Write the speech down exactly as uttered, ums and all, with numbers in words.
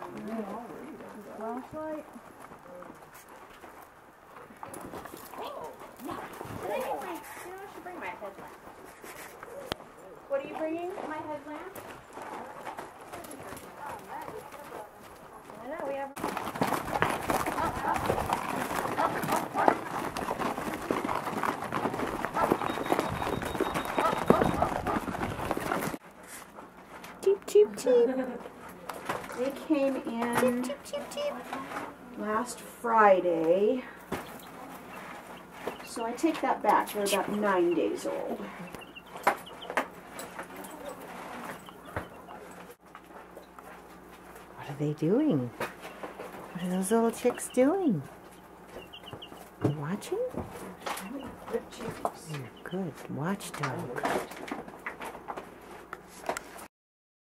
Flashlight. Did I get my, you know, I should bring my headlamp. What are you bringing? My headlamp? I know, we have... Cheep, cheep, cheep. They came in cheep, cheep, cheep, last Friday. So I take that back. They're about nine days old. What are they doing? What are those little chicks doing? You watching? Good chicks. You're good watchdog.